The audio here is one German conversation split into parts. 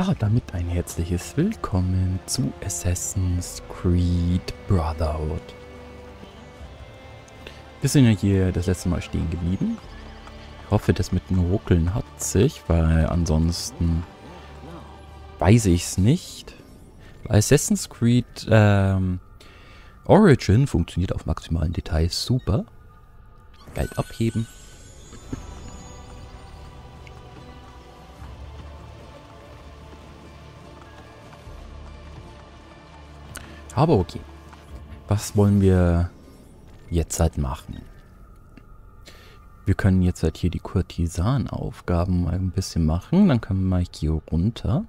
Ja, damit ein herzliches Willkommen zu Assassin's Creed Brotherhood. Wir sind ja hier das letzte Mal stehen geblieben. Ich hoffe, das mit dem Ruckeln hat sich, weil ansonsten weiß ich es nicht. Assassin's Creed Origin funktioniert auf maximalen Details super. Geld abheben. Aber okay. Was wollen wir jetzt halt machen? Wir können jetzt halt hier die Kurtisanaufgaben mal ein bisschen machen. Dann können wir mal hier runter.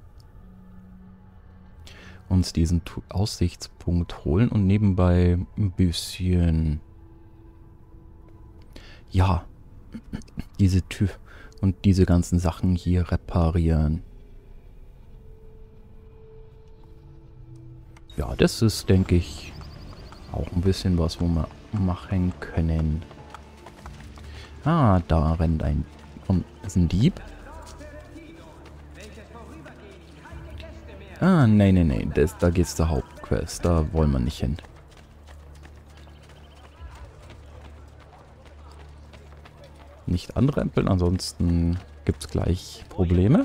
Uns diesen Aussichtspunkt holen und nebenbei ein bisschen... Ja. Diese Tür und diese ganzen Sachen hier reparieren. Ja, das ist, denke ich, auch ein bisschen was, wo wir machen können. Ah, da rennt ein... ist ein Dieb. Ah, nein. Da geht's zur Hauptquest. Da wollen wir nicht hin. Nicht anrempeln, ansonsten gibt's gleich Probleme.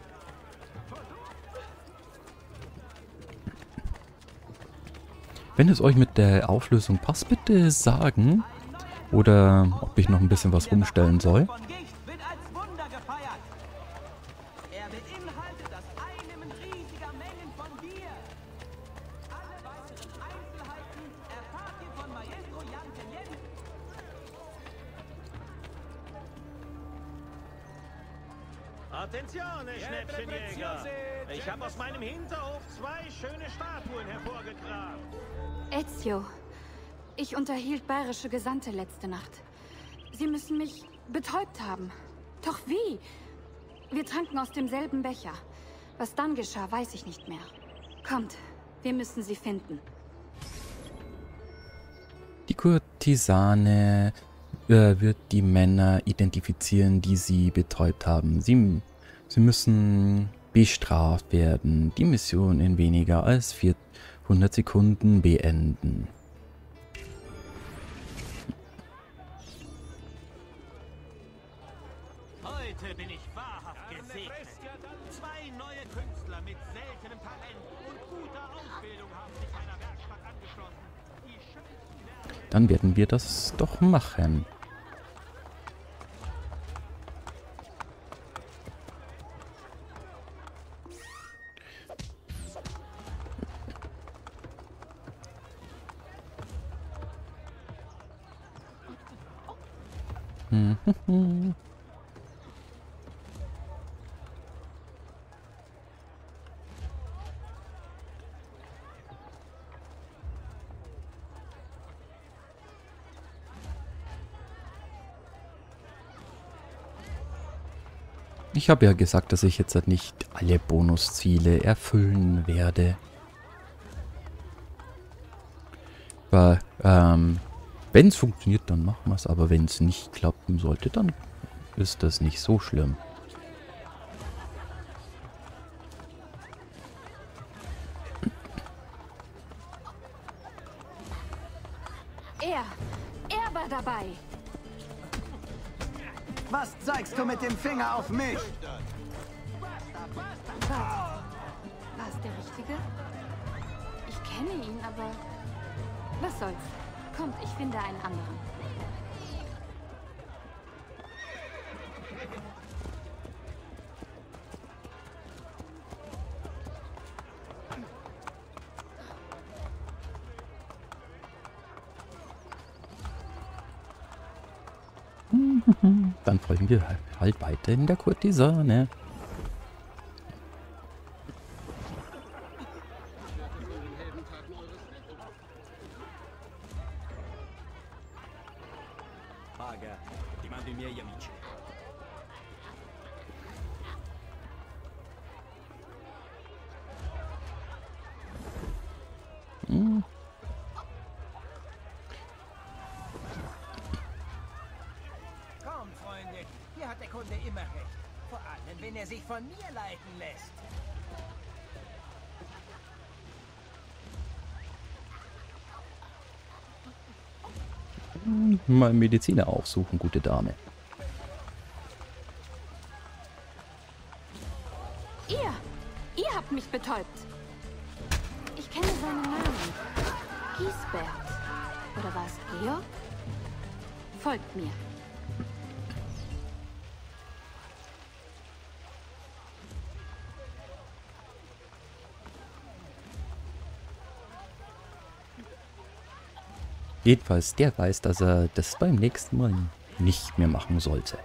Wenn es euch mit der Auflösung passt, bitte sagen. Oder ob ich noch ein bisschen was rumstellen soll. Attenzione, Schnäppchenjäger! Ich habe aus meinem Hinterhof 2 schöne Statuen hervorgekramt. Ezio, ich unterhielt bayerische Gesandte letzte Nacht. Sie müssen mich betäubt haben. Doch wie? Wir tranken aus demselben Becher. Was dann geschah, weiß ich nicht mehr. Kommt, wir müssen sie finden. Die Kurtisane wird die Männer identifizieren, die sie betäubt haben. Sie müssen bestraft werden. Die Mission in weniger als 400 Sekunden beenden. Heute bin ich wahrhaft gesegnet. 2 neue Künstler mit seltenem Talent und guter Ausbildung haben sich meiner Werkstatt angeschlossen. Die schönsten Werke. Dann werden wir das doch machen. Ich habe ja gesagt, dass ich jetzt halt nicht alle Bonusziele erfüllen werde. Aber, wenn es funktioniert, dann machen wir es. Aber wenn es nicht klappen sollte, dann ist das nicht so schlimm. Er war dabei. Was zeigst du mit dem Finger auf mich? Warte, war es der Richtige? Ich kenne ihn, aber... Was soll's? Kommt, ich finde einen anderen. Dann folgen wir halt weiter in der Kurtisane. Paga, ti mando I miei amici. Komm, Freunde, hier hat der Kunde immer recht. Vor allem, wenn er sich von mir leiten lässt. Mal Mediziner aufsuchen, gute Dame. Ihr habt mich betäubt. Ich kenne seinen Namen. Giesbert. Oder war es Georg? Folgt mir. Jedenfalls, der weiß, dass er das beim nächsten Mal nicht mehr machen sollte.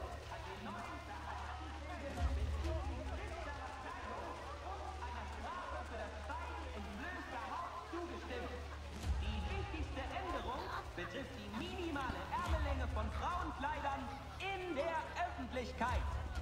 Betrifft die minimale Ärmellänge von Frauenkleidern in der Öffentlichkeit.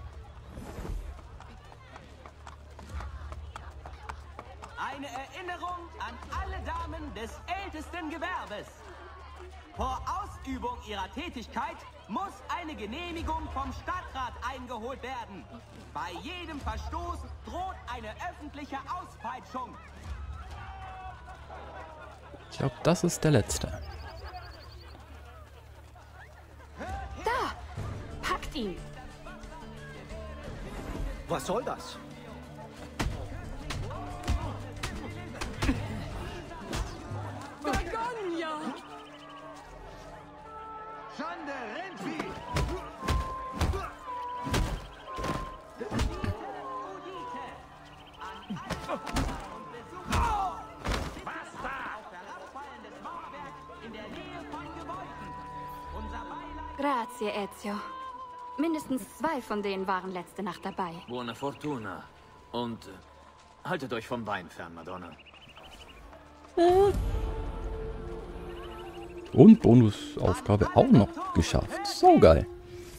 Eine Erinnerung an alle Damen des ältesten Gewerbes. Vor Ausübung ihrer Tätigkeit muss eine Genehmigung vom Stadtrat eingeholt werden. Bei jedem Verstoß droht eine öffentliche Auspeitschung. Ich glaube, das ist der letzte. Da! Packt ihn! Was soll das? Begonia! Schande, Rentvieh! Grazie, Ezio. Mindestens 2 von denen waren letzte Nacht dabei. Buona Fortuna. Und haltet euch vom Wein fern, Madonna. Und Bonusaufgabe auch noch geschafft. So geil.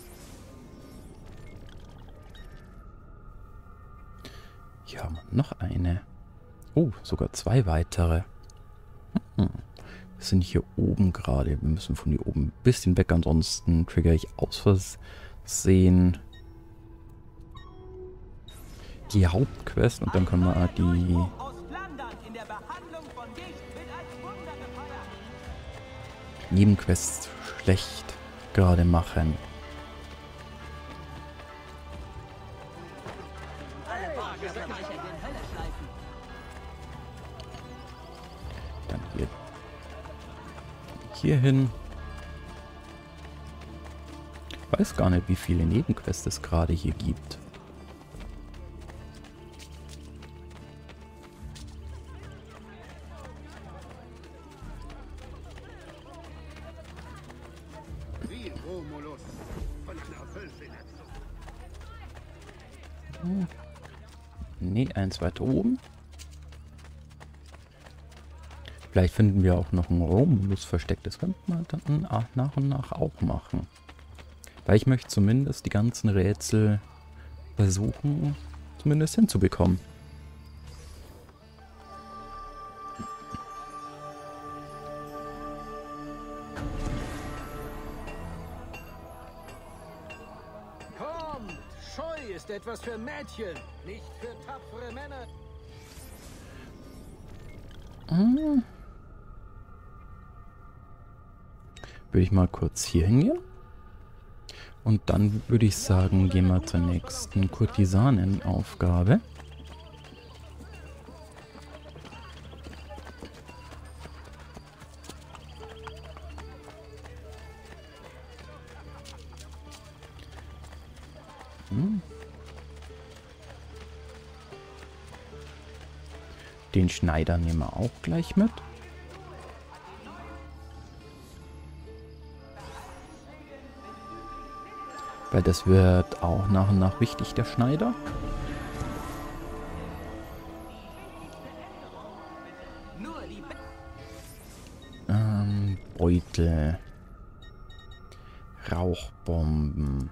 Hier haben wir noch eine. Oh, sogar 2 weitere. Wir sind hier oben gerade. Wir müssen von hier oben ein bisschen weg, ansonsten trigger ich aus Versehen die Hauptquest und dann können wir die Nebenquests schlecht gerade machen. Dann hier hin. Ich weiß gar nicht, wie viele Nebenquests es gerade hier gibt. Wie Romulus von einer Wölfin erzogen. Nee, eins weiter oben. Vielleicht finden wir auch noch ein Romulus versteckt. Das könnte man dann nach und nach auch machen. Weil ich möchte zumindest die ganzen Rätsel versuchen, zumindest hinzubekommen. Kommt! Scheu ist etwas für Mädchen, nicht für tapfere Männer. Würde ich mal kurz hier hingehen. Und dann würde ich sagen, gehen wir zur nächsten Kurtisanenaufgabe. Den Schneider nehmen wir auch gleich mit. Weil das wird auch nach und nach wichtig, der Schneider. Beutel. Rauchbomben.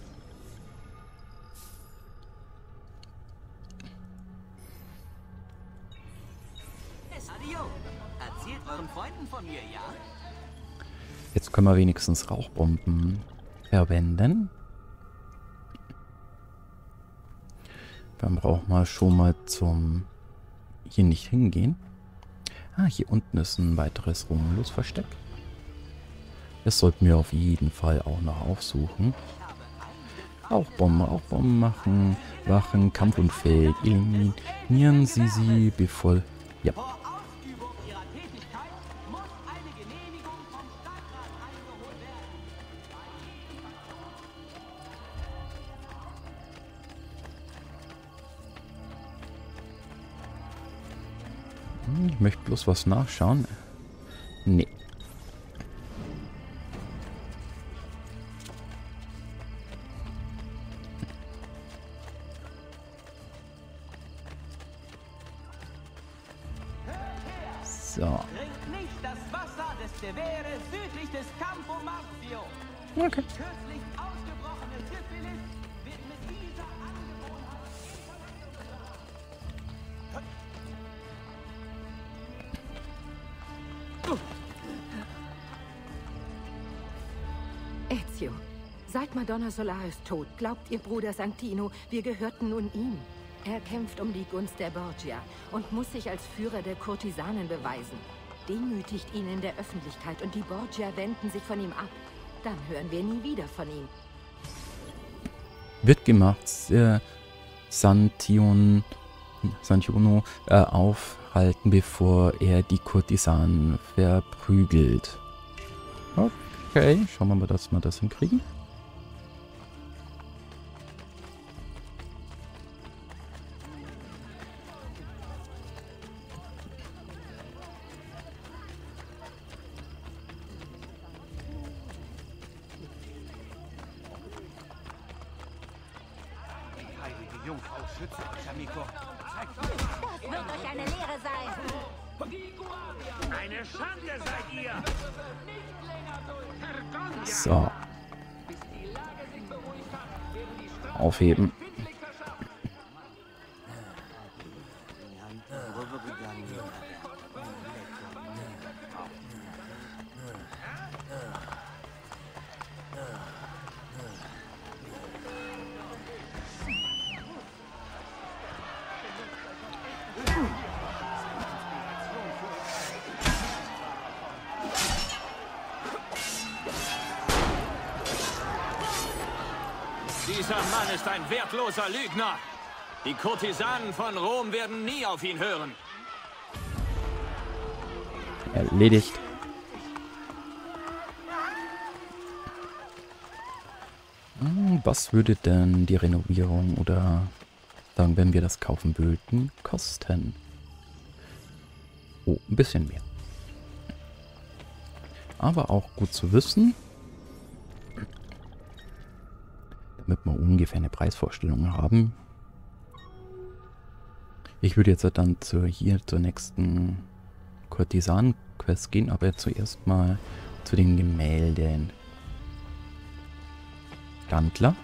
Erzählt euren Freunden von mir, ja? Jetzt können wir wenigstens Rauchbomben verwenden. Dann brauchen wir schon mal zum... Hier nicht hingehen. Ah, hier unten ist ein weiteres Romulus-Versteck. Das sollten wir auf jeden Fall auch noch aufsuchen. Auch Bomben machen. Wachen, kampfunfähig. Eliminieren Sie sie, bevor... Ja. Vor Ausübung ihrer Tätigkeit muss eine Genehmigung vom Stadtrat eingeholt werden. Ich möchte bloß was nachschauen. Nee. So. Trinkt nicht das Wasser des Tevere südlich des Campo Marzio. Okay. Kürzlich ausgebrochene Syphilis wird mit dieser Angewohnheit... Ezio, seit Madonna Solaris tot, glaubt ihr Bruder Santino, wir gehörten nun ihm. Er kämpft um die Gunst der Borgia und muss sich als Führer der Kurtisanen beweisen. Demütigt ihn in der Öffentlichkeit und die Borgia wenden sich von ihm ab. Dann hören wir nie wieder von ihm. Wird gemacht. Santino aufhalten, bevor er die Kurtisanen verprügelt. Okay, schauen wir mal, dass wir das hinkriegen. Jungfrau schütze euch, Amico. Das wird euch eine Lehre sein. Eine Schande seid ihr! So. Aufheben. Dieser Mann ist ein wertloser Lügner. Die Kurtisanen von Rom werden nie auf ihn hören. Erledigt. Was würde denn die Renovierung oder sagen, wenn wir das kaufen würden, kosten? Oh, ein bisschen mehr. Aber auch gut zu wissen, damit wir ungefähr eine Preisvorstellung haben. Ich würde jetzt dann zur nächsten Kurtisanen-Quest gehen, aber zuerst mal zu den Gemälden. Gantler.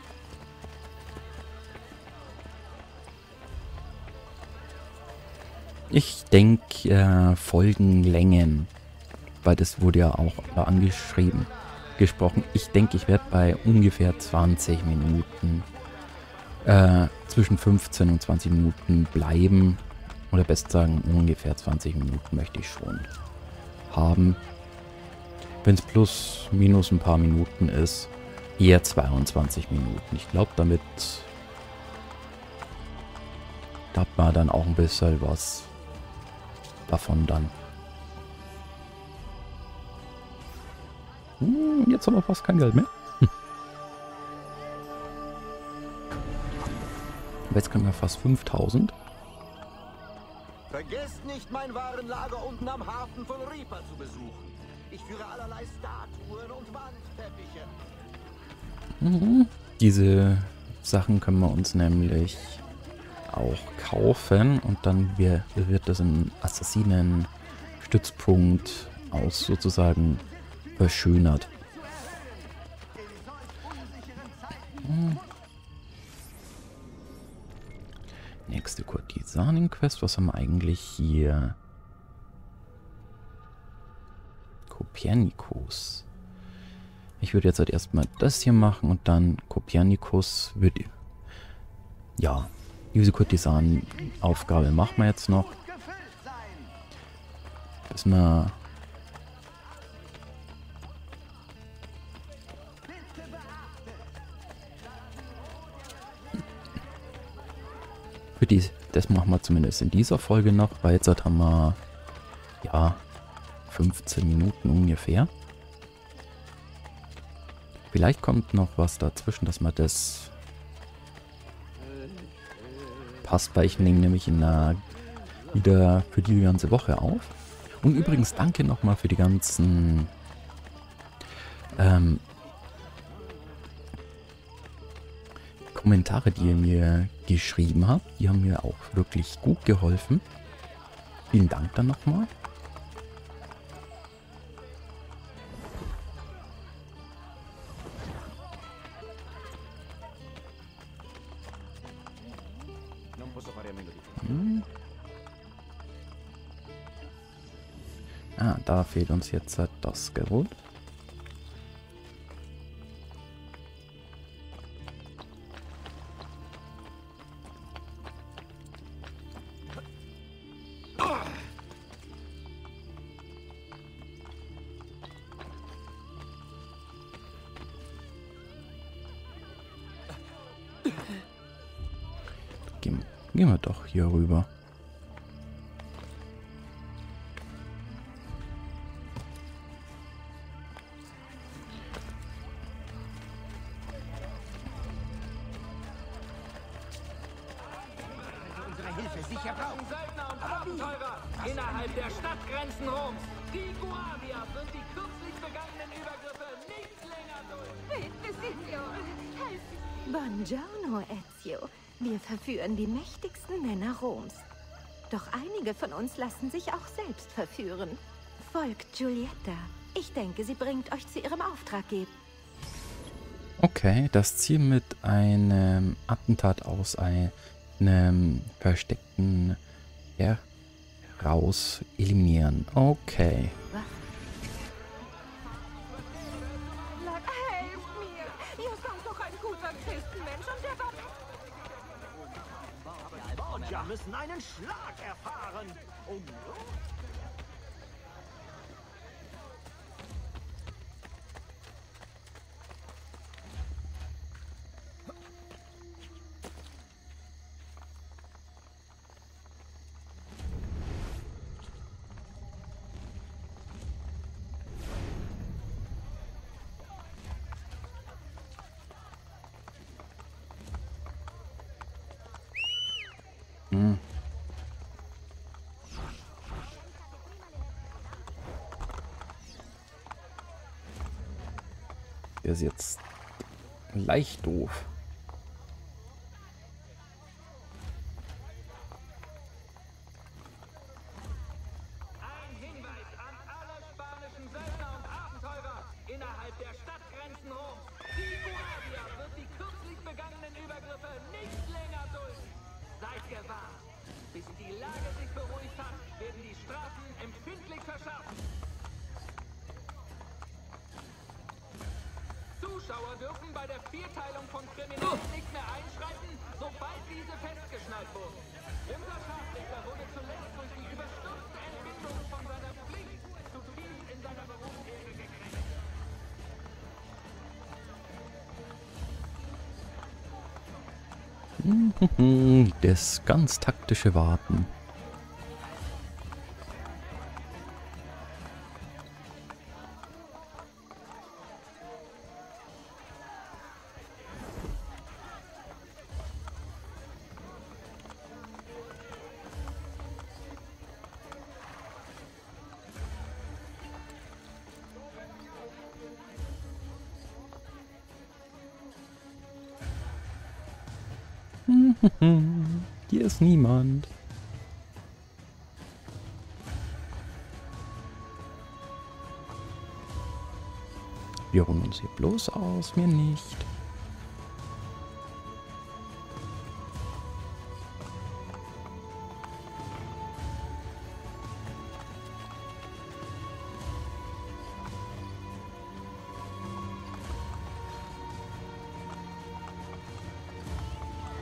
Ich denke Folgenlängen, weil das wurde ja auch gesprochen. Ich denke, ich werde bei ungefähr 20 Minuten, zwischen 15 und 20 Minuten bleiben. Oder besser sagen, ungefähr 20 Minuten möchte ich schon haben. Wenn es plus, minus ein paar Minuten ist, eher 22 Minuten. Ich glaube, damit hat man dann auch ein bisschen was davon dann. Jetzt haben wir fast kein Geld mehr. Aber jetzt können wir fast 5000. Vergesst nicht, mein Warenlager unten am Hafen von Ripa zu besuchen. Ich führe allerlei Statuen und Wandteppiche. Diese Sachen können wir uns nämlich auch kaufen und dann wird das im Assassinen-Stützpunkt aus sozusagen verschönert. Nächste Kurtisanen-Quest. Was haben wir eigentlich hier? Kopernikus. Ich würde jetzt halt erstmal das hier machen und dann Kopernikus würde... Ja, Diese Kurtisanenaufgabe machen wir jetzt noch. Bis wir das machen wir zumindest in dieser Folge noch, weil jetzt haben wir ja 15 Minuten ungefähr. Vielleicht kommt noch was dazwischen, dass man das passt, weil ich nehme nämlich wieder für die ganze Woche auf. Und übrigens danke nochmal für die ganzen Kommentare, die ihr mir geschrieben habt. Die haben mir auch wirklich gut geholfen. Vielen Dank dann nochmal. Ah, da fehlt uns jetzt das Gerät. Gehen wir doch hier rüber. Unsere Hilfe sicher brauchen. Söldner und Abenteurer innerhalb der Stadtgrenzen Roms. Die Guardia wird die kürzlich begangenen Übergriffe nicht länger dulden. Buongiorno, Ezio. Wir verführen die mächtigsten Männer Roms. Doch einige von uns lassen sich auch selbst verführen. Folgt Giulietta. Ich denke, sie bringt euch zu ihrem Auftraggeber. Okay, das Ziel mit einem Attentat aus einem versteckten heraus eliminieren. Okay. Helft mir! Ihr seid doch ein guter Christenmensch und der war... Und wir müssen einen Schlag erfahren. Der ist jetzt leicht doof. Ein Hinweis an alle spanischen Söldner und Abenteurer innerhalb der Stadtgrenzen Roms. Die Guardia wird die kürzlich begangenen Übergriffe nicht länger dulden. Seid gewahrt. Bis die Lage sich beruhigt hat, werden die Strafen empfindlich verschärft. Zuschauer dürfen bei der Vierteilung von Kriminellen nicht mehr einschreiten, sobald diese festgeschnallt wurden. Unser Scharfrichter wurde zuletzt durch die überstürzte Entbindung von seiner Pflicht zu tief in seiner Berufsehre gekränkt. Das ganz taktische Warten. Hier ist niemand. Wir ruhen uns hier bloß aus, mir nicht.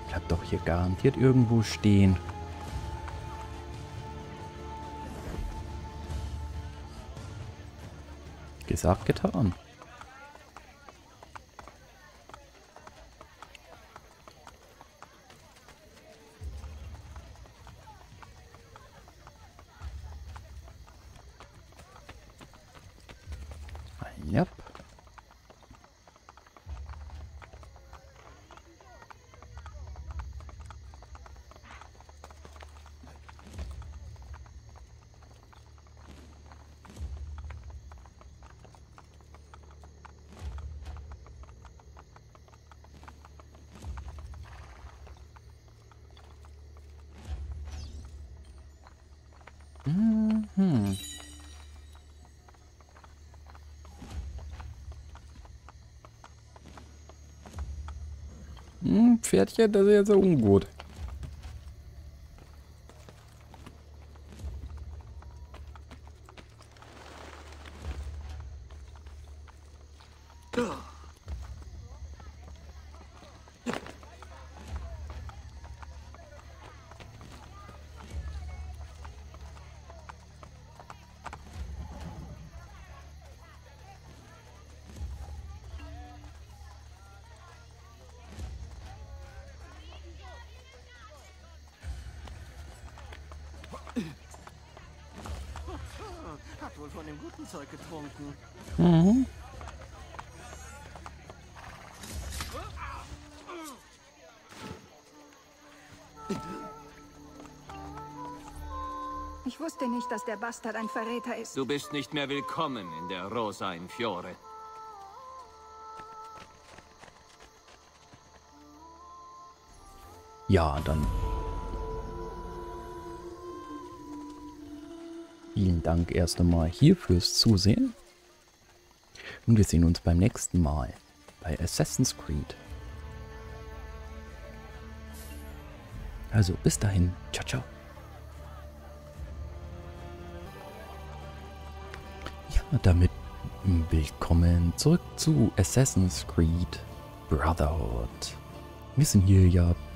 Bleibt doch hier garantiert irgendwo stehen. Gesagt, getan. Yep. Mhm. Pferdchen, das ist jetzt so ungut. Hat wohl von dem guten Zeug getrunken. Mhm. Ich wusste nicht, dass der Bastard ein Verräter ist. Du bist nicht mehr willkommen in der Rosa in Fiore. Ja, dann. Vielen Dank erst einmal hier fürs Zusehen. Und wir sehen uns beim nächsten Mal bei Assassin's Creed. Also bis dahin. Ciao, ciao. Ja, damit willkommen zurück zu Assassin's Creed Brotherhood. Wir sind hier ja